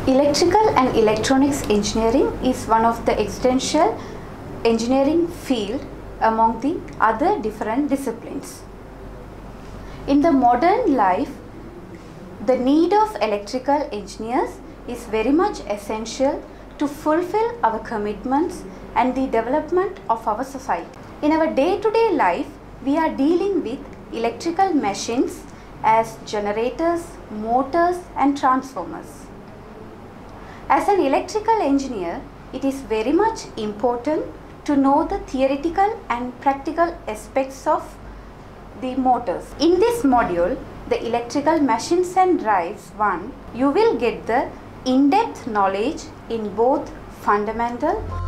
Electrical and electronics engineering is one of the essential engineering field among the other different disciplines. In the modern life, the need of electrical engineers is very much essential to fulfill our commitments and the development of our society. In our day-to-day life, we are dealing with electrical machines as generators, motors and transformers. As an electrical engineer, it is very much important to know the theoretical and practical aspects of the motors. In this module, the electrical machines and drives 1, you will get the in-depth knowledge in both fundamental